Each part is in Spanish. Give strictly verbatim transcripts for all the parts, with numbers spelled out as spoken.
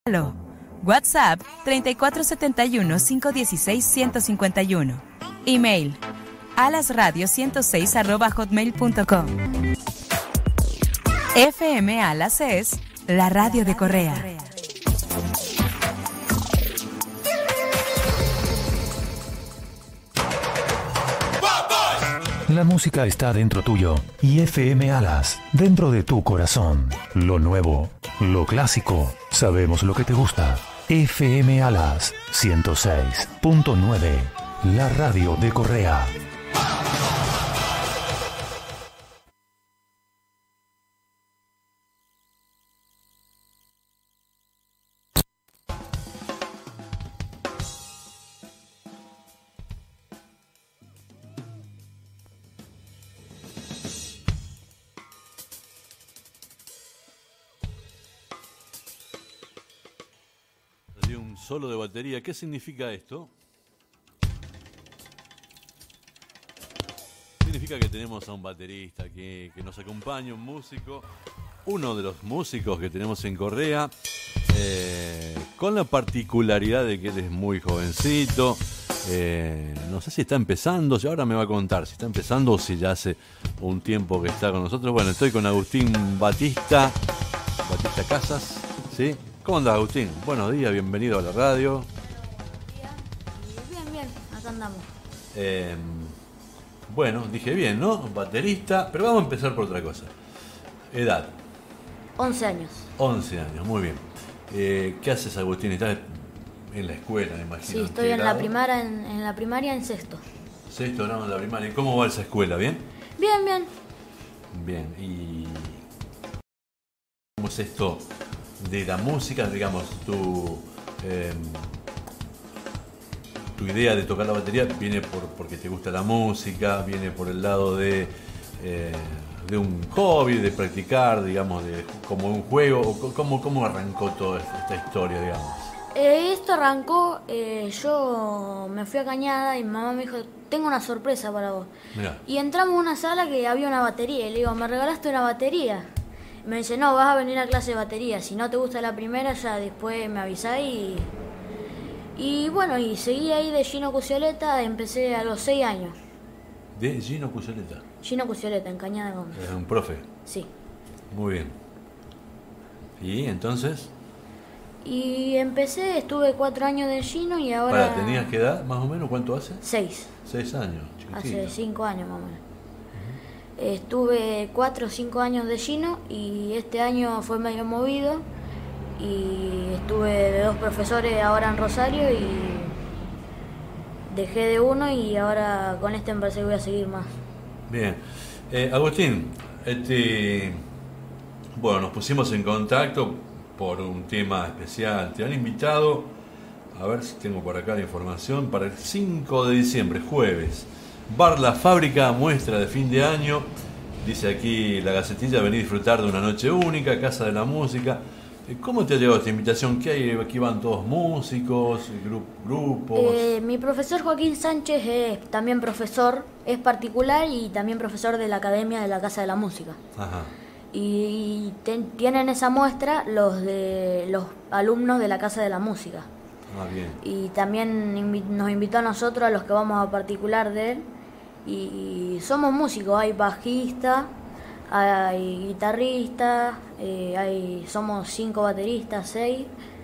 WhatsApp treinta y cuatro setenta y uno, quinientos dieciséis, ciento cincuenta y uno. Email alasradio ciento seis arroba hotmail punto com. F M Alas es la radio de Correa. La música está dentro tuyo y F M Alas dentro de tu corazón. Lo nuevo, lo clásico, sabemos lo que te gusta. F M Alas ciento seis punto nueve, la radio de Correa. Solo de batería. ¿Qué significa esto? Significa que tenemos a un baterista que, que nos acompaña, un músico, uno de los músicos que tenemos en Correa, eh, con la particularidad de que él es muy jovencito. Eh, no sé si está empezando, si ahora me va a contar si está empezando o si ya hace un tiempo que está con nosotros. Bueno, estoy con Agustín Batista, Batista Casas, ¿sí? ¿Cómo andás, Agustín? Buenos días, bienvenido a la radio. Bien, bien, acá andamos. Eh, bueno, dije bien, ¿no? Baterista, pero vamos a empezar por otra cosa. Edad. once años. once años, muy bien. Eh, ¿Qué haces, Agustín? ¿Estás en la escuela, me imagino? Sí, estoy en la, primaria, en, en la primaria en sexto. Sexto grado en la primaria. ¿Cómo va esa escuela? ¿Bien? Bien, bien. Bien, y... ¿cómo es esto de la música? Digamos, tu... Eh, tu idea de tocar la batería viene por porque te gusta la música, viene por el lado de... Eh, de un hobby, de practicar, digamos, de como un juego, o cómo, cómo arrancó toda esta historia, digamos. Eh, esto arrancó, eh, yo me fui a Cañada y mi mamá me dijo, tengo una sorpresa para vos. Mirá. Y entramos a una sala que había una batería y le digo, ¿me regalaste una batería? Y me dice, no, vas a venir a clase de batería, si no te gusta la primera ya después me avisás y... Y bueno, y seguí ahí de Gino Cucioleta, empecé a los seis años. ¿De Gino Cucioleta? Gino Cucioleta, en Cañada Gómez. Es un profe. Sí. Muy bien. ¿Y entonces? Y empecé, estuve cuatro años de Gino y ahora... Para, ¿tenías qué edad, más o menos? ¿Cuánto hace? Seis. Seis años, chiquitito. Hace cinco años más o menos. Uh-huh. Estuve cuatro o cinco años de Gino y este año fue medio movido y estuve de dos profesores ahora en Rosario y dejé de uno y ahora con este me parece que voy a seguir más. Bien. Eh, Agustín, este, bueno, nos pusimos en contacto por un tema especial. Te han invitado, a ver si tengo por acá la información, para el cinco de diciembre, jueves. Bar La Fábrica, muestra de fin de año. Dice aquí la gacetilla, vení a disfrutar de una noche única, Casa de la Música. ¿Cómo te ha llegado esta invitación? ¿Qué hay? ¿Aquí van todos músicos, gru- grupos? Eh, mi profesor Joaquín Sánchez es también profesor, es particular y también profesor de la Academia de la Casa de la Música. Ajá. Y ten, tienen esa muestra los de los alumnos de la Casa de la Música. Ah, bien. Y también invi- nos invitó a nosotros, a los que vamos a particular de él. Y, y somos músicos, hay bajista, hay guitarrista, eh, hay, somos cinco bateristas, seis.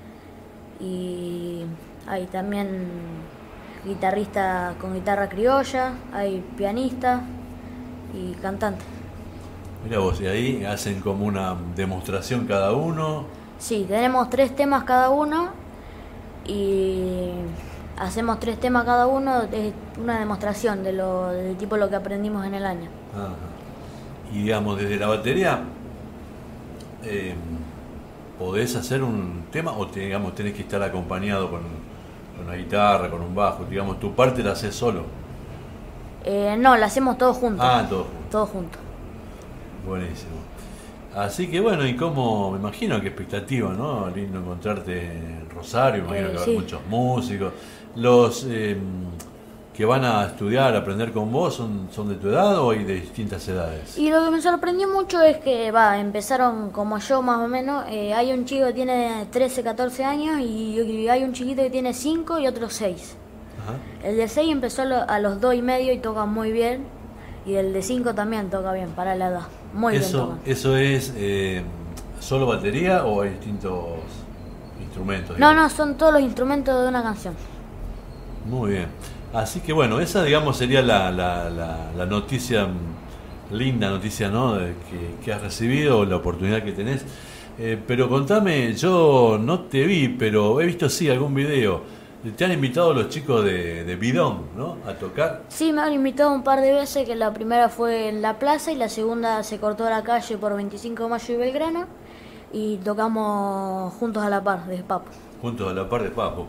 Y hay también guitarrista con guitarra criolla, hay pianista y cantante. Mira vos, y ahí hacen como una demostración cada uno. Sí, tenemos tres temas cada uno y hacemos tres temas cada uno, es una demostración de lo, del tipo lo que aprendimos en el año. Ajá. Y digamos, desde la batería, eh, ¿podés hacer un tema o te, digamos, tenés que estar acompañado con, con una guitarra, con un bajo? Digamos, tu parte la haces solo. Eh, no, la hacemos todos juntos. Ah, todos juntos. Todos juntos. Buenísimo. Así que bueno, y como me imagino que expectativa, ¿no? Lindo encontrarte en Rosario, me imagino Eh, que va a sí. haber muchos músicos. Los, eh, que van a estudiar, a aprender con vos, son, son de tu edad o hay de distintas edades? Y lo que me sorprendió mucho es que, va, empezaron como yo más o menos. Eh, hay un chico que tiene trece, catorce años y, y hay un chiquito que tiene cinco y otro seis. Ajá. El de seis empezó a, lo, a los dos y medio y toca muy bien. Y el de cinco también toca bien, para la edad. Muy eso, bien toca. ¿Eso es eh, solo batería o hay distintos instrumentos? No, no, son todos los instrumentos de una canción. Muy bien. Así que bueno, esa digamos sería la, la, la, la noticia, linda noticia, ¿no? De que, que has recibido, la oportunidad que tenés. Eh, pero contame, yo no te vi, pero he visto sí algún video. Te han invitado los chicos de, de Bidón, ¿no? A tocar. Sí, me han invitado un par de veces, que la primera fue en la plaza y la segunda se cortó la calle por veinticinco de mayo y Belgrano. Y tocamos juntos a la par de Papo. Juntos a la par de Papo.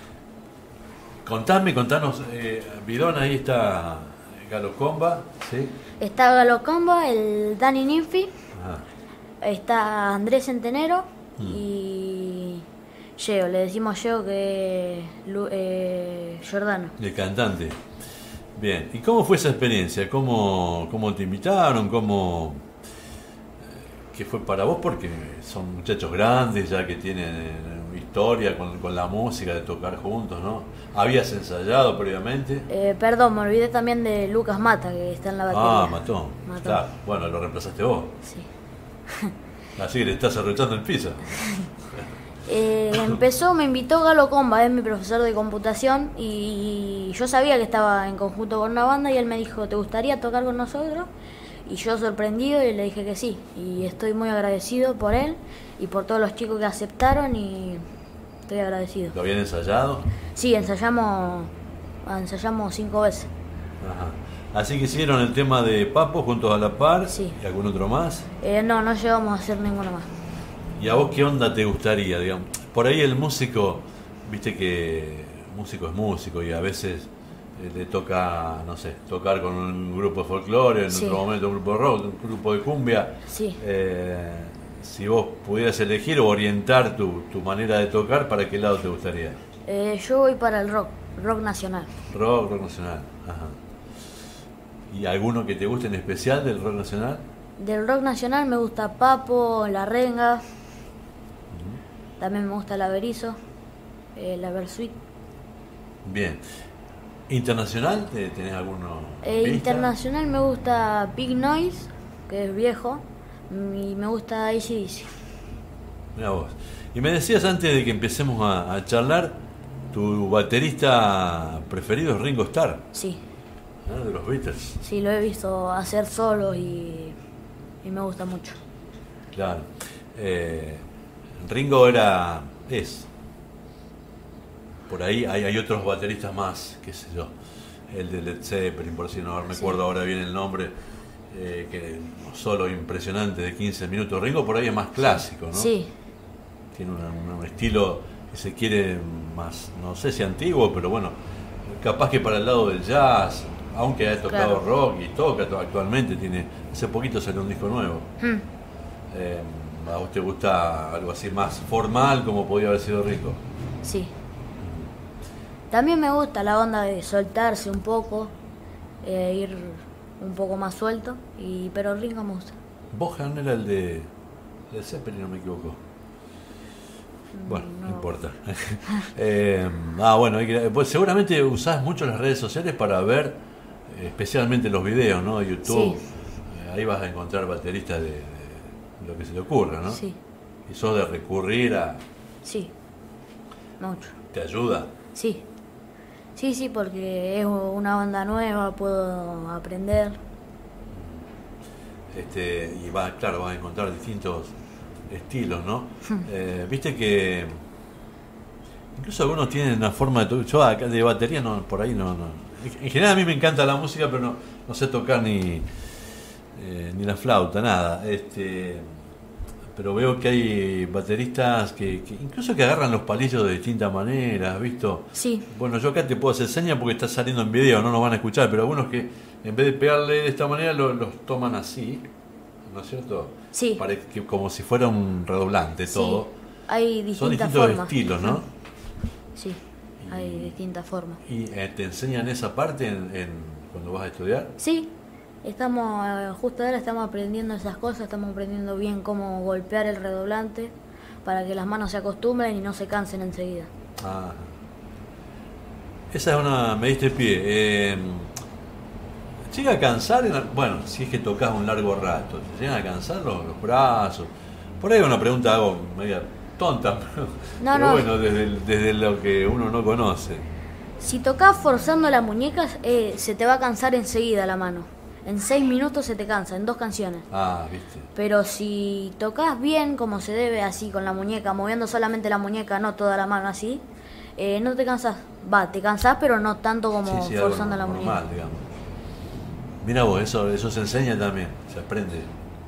Contame, contanos, eh, Bidón, ahí está Galo Comba, ¿sí? Está Galo Comba, el Dani Ninfi, Ajá. está Andrés Centenero mm. y Geo, le decimos a Geo que eh, Giordano. El cantante. Bien, ¿y cómo fue esa experiencia? ¿Cómo, cómo te invitaron? ¿Cómo, ¿Qué fue para vos? Porque son muchachos grandes ya que tienen historia con, con la música, de tocar juntos, ¿no? ¿Habías ensayado previamente? Eh, perdón, me olvidé también de Lucas Mata, que está en la batería. Ah, Matón. Matón. Claro. Bueno, lo reemplazaste vos. Sí. Así que le estás arrochando el piso. eh, empezó, me invitó Galo Comba, es mi profesor de computación, y yo sabía que estaba en conjunto con una banda y él me dijo, ¿te gustaría tocar con nosotros? Y yo sorprendido y le dije que sí, y estoy muy agradecido por él y por todos los chicos que aceptaron y estoy agradecido. ¿Lo habían ensayado? Sí, ensayamos ensayamos cinco veces. Ajá. Así que hicieron el tema de Papo juntos a la par. Sí. ¿Y algún otro más? Eh, no, no llegamos a hacer ninguno más. ¿Y a vos qué onda te gustaría, digamos? Por ahí el músico, viste que músico es músico y a veces le toca, no sé, tocar con un grupo de folclore, en sí. otro momento un grupo de rock, un grupo de cumbia. Sí. Eh, si vos pudieras elegir o orientar tu, tu manera de tocar, ¿para qué lado te gustaría? Eh, yo voy para el rock, rock nacional. Rock, rock nacional, ajá. ¿Y alguno que te guste en especial del rock nacional? Del rock nacional me gusta Papo, La Renga, uh-huh. también me gusta La Berizo, eh, La Versuit. Bien. ¿Internacional? ¿Tenés alguno? Eh, internacional me gusta Big Noise, que es viejo, y me gusta A C D C. Mira vos. Y me decías antes de que empecemos a, a charlar, tu baterista preferido es Ringo Starr. Sí. ¿Ah? De los Beatles. Sí, lo he visto hacer solo y, y me gusta mucho. Claro. Eh, Ringo era... es... Por ahí hay, hay otros bateristas más, qué sé yo, el de Led Zeppelin, por si no me sí. acuerdo ahora bien el nombre, eh, que solo impresionante de quince minutos. Ringo por ahí es más clásico, ¿no? Sí. Tiene una, una, un estilo que se quiere más, no sé si antiguo, pero bueno, capaz que para el lado del jazz, aunque ha tocado claro. rock y toca actualmente, tiene hace poquito salió un disco nuevo. Hmm. Eh, ¿A vos te gusta algo así más formal como podía haber sido Ringo? Sí. También me gusta la onda de soltarse un poco, eh, ir un poco más suelto, y pero Ringo me gusta. Bohan era el de Led Zeppelin, no me equivoco. Bueno, no, no importa. eh, ah, bueno, pues seguramente usás mucho las redes sociales para ver, eh, especialmente los videos, ¿no? YouTube. Sí. Eh, ahí vas a encontrar bateristas de, de lo que se te ocurra, ¿no? Sí. Y sos de recurrir a... Sí, mucho. ¿Te ayuda? Sí. Sí, sí, porque es una banda nueva, puedo aprender. Este, y va, claro, vas a encontrar distintos estilos, ¿no? eh, Viste que incluso algunos tienen una forma de... Yo acá de batería no, por ahí no, no. En general a mí me encanta la música, pero no, no sé tocar ni eh, ni la flauta, nada. Este, pero veo que hay bateristas que, que incluso que agarran los palillos de distintas maneras, ¿has visto? Sí. Bueno, yo acá te puedo hacer señas porque está saliendo en video, no nos van a escuchar, pero algunos que en vez de pegarle de esta manera lo, los toman así, ¿no es cierto? Sí. Parece que como si fuera un redoblante sí. todo. Hay distintas Son distintos formas. estilos, ¿no? Sí. hay distintas formas. ¿Y eh, te enseñan esa parte en, en, cuando vas a estudiar? Sí, estamos, eh, justo ahora estamos aprendiendo esas cosas, estamos aprendiendo bien cómo golpear el redoblante para que las manos se acostumbren y no se cansen enseguida. Ah. Esa es una... me diste pie. Eh, ¿Llega a cansar? En, bueno, si es que tocas un largo rato, ¿te llegan a cansar los, los brazos? Por ahí una pregunta hago media tonta, pero, no, pero no. bueno, desde, desde lo que uno no conoce. Si tocas forzando las muñecas, eh, se te va a cansar enseguida la mano. En seis minutos se te cansa, en dos canciones. Ah, viste. Pero si tocas bien, como se debe, así con la muñeca, moviendo solamente la muñeca, no toda la mano así, eh, no te cansás. Va, te cansás, pero no tanto como sí, sí, forzando algo la normal, muñeca. Digamos. Mira vos, eso, eso se enseña también, se aprende.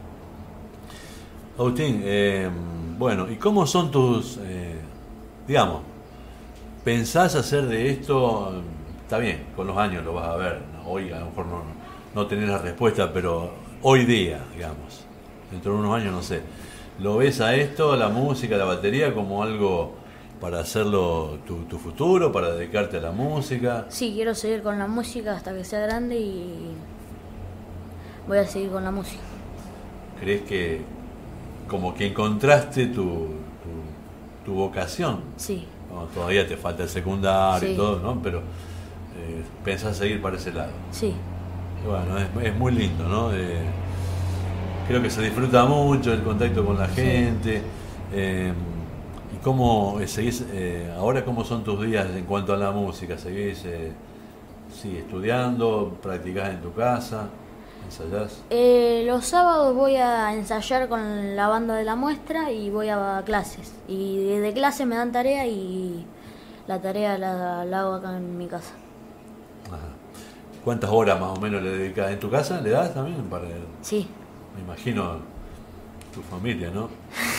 Agustín, eh, bueno, ¿y cómo son tus, eh, digamos, pensás hacer de esto? Está bien, con los años lo vas a ver, ¿no? Hoy a lo mejor no, no tenés la respuesta, pero hoy día, digamos, dentro de unos años, no sé, ¿lo ves a esto, la música, la batería, como algo para hacerlo tu, tu futuro, para dedicarte a la música? Sí, quiero seguir con la música hasta que sea grande y voy a seguir con la música. ¿Crees que como que encontraste tu, tu, tu vocación? Sí. No, todavía te falta el secundario Sí. y todo, ¿no? Pero eh, pensás seguir para ese lado. Sí. Y bueno, es, es muy lindo, ¿no? Eh, creo que se disfruta mucho el contacto con la gente. Eh, ¿Y cómo eh, seguís, eh, ahora cómo son tus días en cuanto a la música? ¿Seguís eh, sí, estudiando? ¿Practicás en tu casa? ¿Ensayás? Eh, los sábados voy a ensayar con la banda de la muestra y voy a clases. Y de clase me dan tarea y la tarea la, la hago acá en mi casa. Ajá. ¿Cuántas horas más o menos le dedicas en tu casa? ¿Le das también? Para, Sí. me imagino tu familia, ¿no?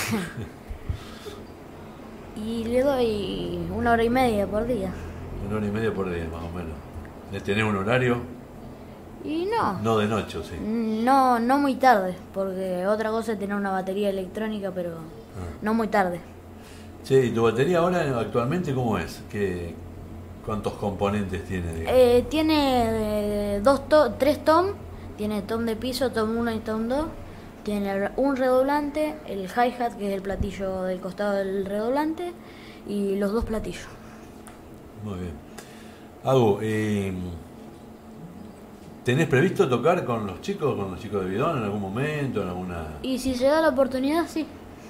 Y le doy una hora y media por día. Una hora y media por día, más o menos. ¿Le tenés un horario? Y no, No de noche, ¿o sí? no, no muy tarde, porque otra cosa es tener una batería electrónica, pero Ah. no muy tarde. Che, ¿y tu batería ahora actualmente cómo es? ¿Qué, ¿Cuántos componentes tiene? digamos? Eh, tiene eh, dos to- tres tom, tiene tom de piso, tom uno y tom dos. Tiene un redoblante, el hi-hat, que es el platillo del costado del redoblante, y los dos platillos. Muy bien. Agu, eh, ¿tenés previsto tocar con los chicos, con los chicos de Bidón en algún momento, en alguna... Y si se da la oportunidad, sí.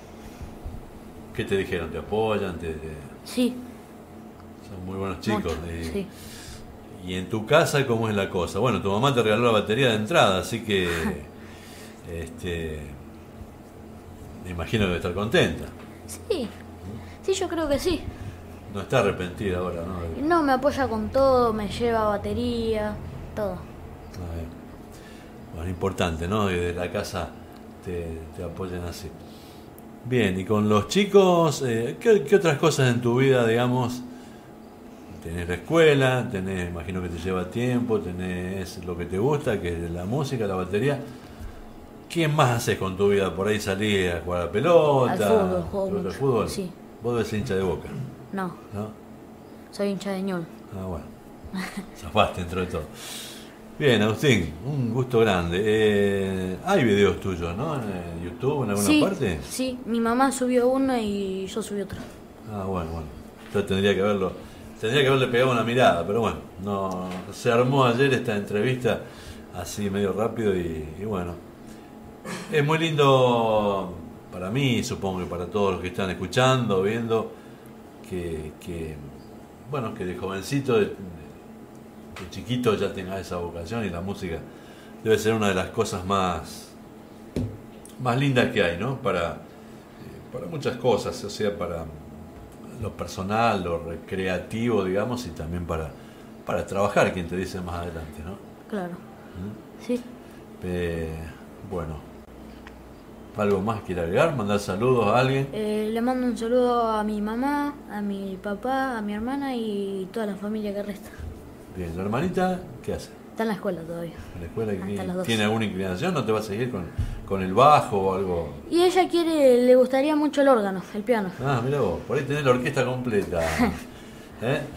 ¿Qué te dijeron? ¿Te apoyan? Te, te- Sí. Son muy buenos chicos. mucho, eh, sí. ¿Y en tu casa cómo es la cosa? Bueno, tu mamá te regaló la batería de entrada, así que... este me imagino que debe estar contenta. Sí. Sí, yo creo que sí. No está arrepentida ahora, ¿no? No, me apoya con todo, me lleva batería, todo. Ah, bien. Bueno, es importante, ¿no? Que desde la casa te, te apoyen así. Bien, y con los chicos, eh, ¿qué, qué otras cosas en tu vida, digamos? Tenés la escuela, tenés, imagino que te lleva tiempo, tenés lo que te gusta, que es la música, la batería. ¿Qué más haces con tu vida? Por ahí salís a jugar a la pelota. Al fútbol, juego ¿Te gusta el mucho. fútbol? Sí. Vos debes ser hincha de Boca, No, ¿no? soy hincha de Ñol. Ah, bueno. Zafaste dentro de todo. Bien, Agustín, un gusto grande. Eh, hay videos tuyos, ¿no? En YouTube, en alguna Sí, parte. sí, mi mamá subió uno y yo subí otro. Ah, bueno, bueno. Yo tendría que verlo. Tendría que haberle pegado una mirada, pero bueno, no se armó ayer esta entrevista así medio rápido y, y bueno. Es muy lindo para mí, supongo que para todos los que están escuchando, viendo, que, que bueno, que de jovencito, de, de chiquito ya tenga esa vocación, y la música debe ser una de las cosas más, más lindas que hay, ¿no? Para, eh, para muchas cosas, o sea, para lo personal, lo recreativo, digamos, y también para, para trabajar, quien te dice más adelante, ¿no? Claro. ¿Mm? Sí. Eh, bueno, ¿algo más quiere agregar? ¿Mandar saludos a alguien? Eh, le mando un saludo a mi mamá, a mi papá, a mi hermana y toda la familia que resta. Bien, ¿la hermanita qué hace? Está en la escuela todavía. ¿En la escuela Hasta los dos. tiene alguna inclinación? ¿No te va a seguir con, con el bajo o algo? Y ella quiere, le gustaría mucho el órgano, el piano. Ah, mira vos, por ahí tenés la orquesta completa. ¿Eh?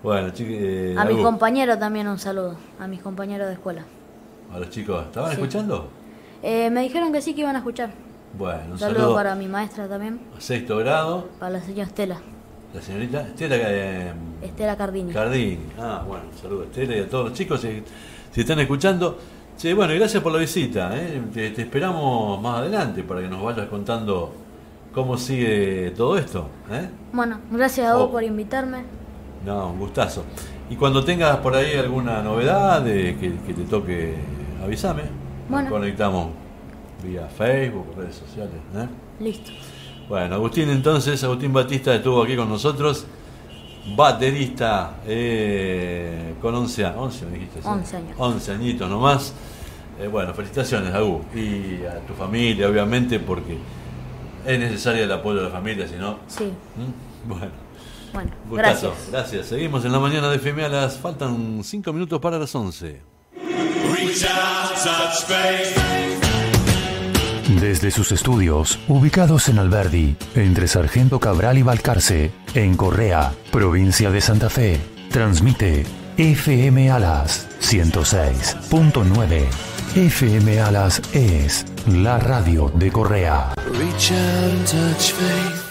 Bueno, chicos, eh, A mis Agus, compañeros también un saludo, a mis compañeros de escuela. a los chicos, ¿estaban Sí. escuchando? Eh, me dijeron que sí, que iban a escuchar. Bueno, un Un saludo, saludo para mi maestra también, a sexto grado, para la señora Estela, la señorita Estela eh, Estela Cardini. Cardini. Ah, bueno, un saludo a Estela y a todos los chicos si, si están escuchando. Sí, bueno, y gracias por la visita. ¿eh? Te, te esperamos más adelante para que nos vayas contando cómo sigue todo esto. ¿eh? Bueno, gracias a vos Oh. por invitarme. No, un gustazo. Y cuando tengas por ahí alguna novedad de que, que te toque, avísame. Bueno. Nos conectamos vía Facebook, redes sociales. ¿eh? Listo. Bueno, Agustín, entonces, Agustín Batista estuvo aquí con nosotros, baterista eh, con once años, once, me dijiste, ¿sí? once años. once añitos nomás. Eh, bueno, felicitaciones, Agus, y a tu familia, obviamente, porque es necesario el apoyo de la familia, si no... Sí. ¿Mm? Bueno, Bueno, gustazo, gracias. gracias. Seguimos en la mañana de F M A, las faltan cinco minutos para las once. Reach out, touch faith. Desde sus estudios, ubicados en Alberdi, entre Sargento Cabral y Balcarce, en Correa, provincia de Santa Fe, transmite F M Alas ciento seis punto nueve. F M Alas es la radio de Correa. Reach out and touch faith.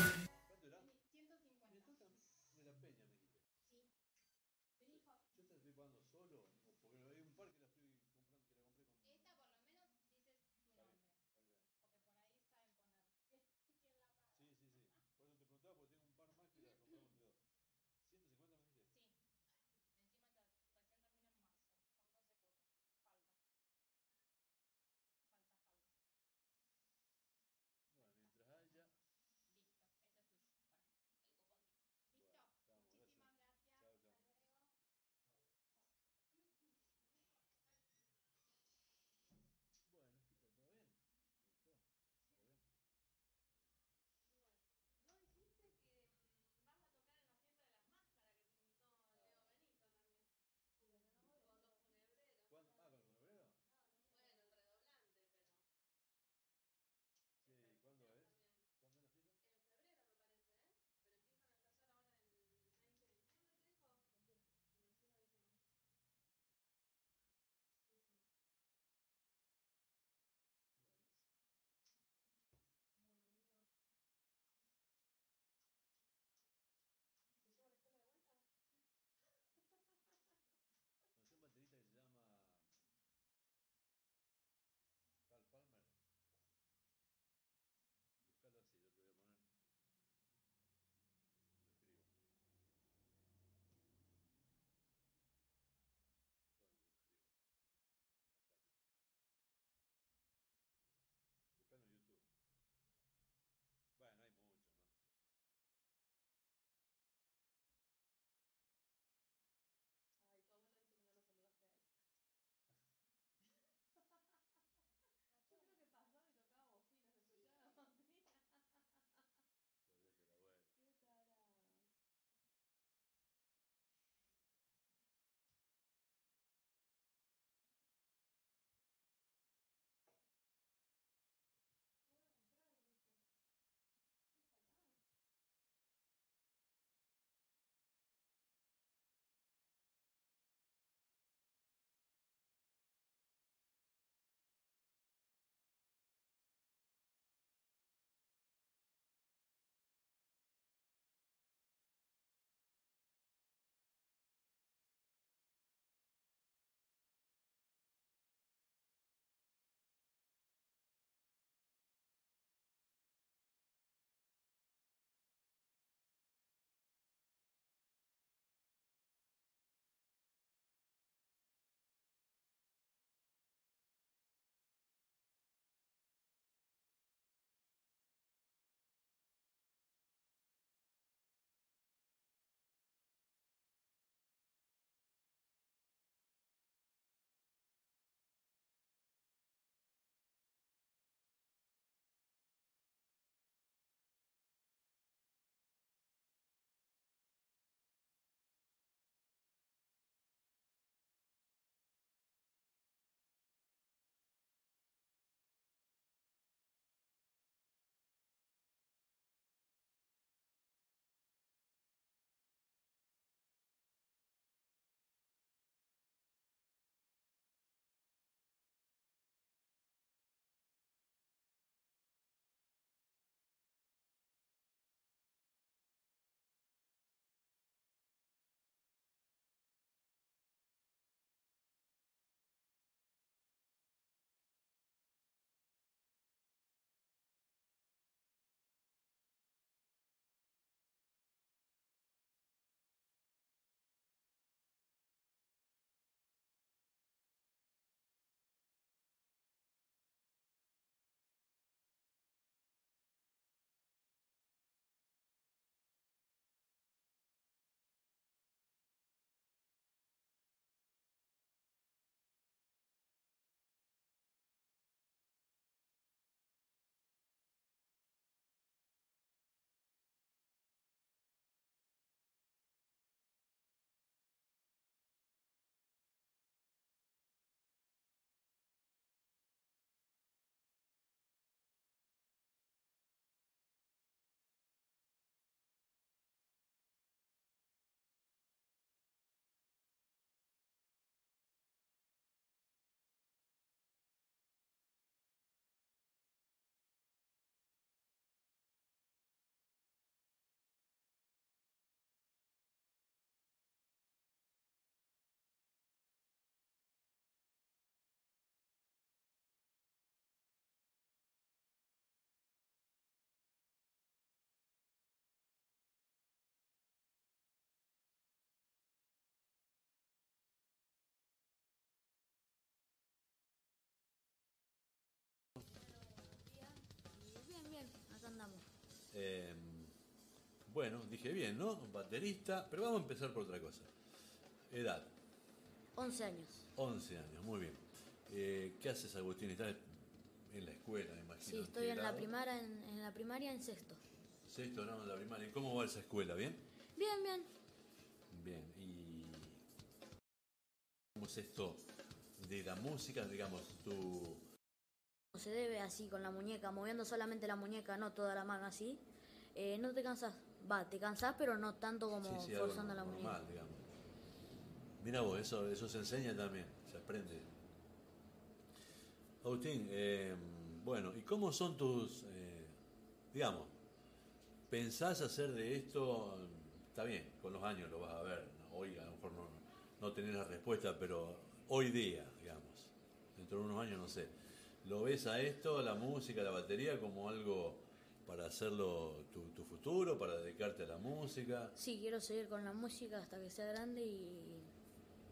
Eh, bueno, dije bien, ¿no? Baterista, pero vamos a empezar por otra cosa. Edad. once años. once años, muy bien. Eh, ¿Qué haces, Agustín? ¿Estás en la escuela, me imagino? Sí, ¿En estoy qué en la, grado? primaria, en, en la primaria en sexto. Sexto grado de la primaria. ¿Y cómo va esa escuela? ¿Bien? Bien, bien. Bien. ¿Y cómo es esto de la música? Digamos, tu... Se debe así con la muñeca, moviendo solamente la muñeca, no toda la mano así. Eh, no te cansás. Va, te cansás, pero no tanto como Sí, sí, algo forzando la normal, muñeca. digamos. Mira vos, eso, eso se enseña también, se aprende. Agustín, eh, bueno, ¿y cómo son tus, eh, digamos, pensás hacer de esto? Está bien, con los años lo vas a ver, ¿no? Hoy a lo mejor no, no tenés la respuesta, pero hoy día, digamos, dentro de unos años no sé, ¿lo ves a esto, la música, la batería, como algo para hacerlo tu, tu futuro, para dedicarte a la música? Sí, quiero seguir con la música hasta que sea grande y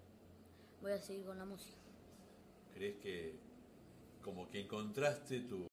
voy a seguir con la música. ¿Crees que como que encontraste tu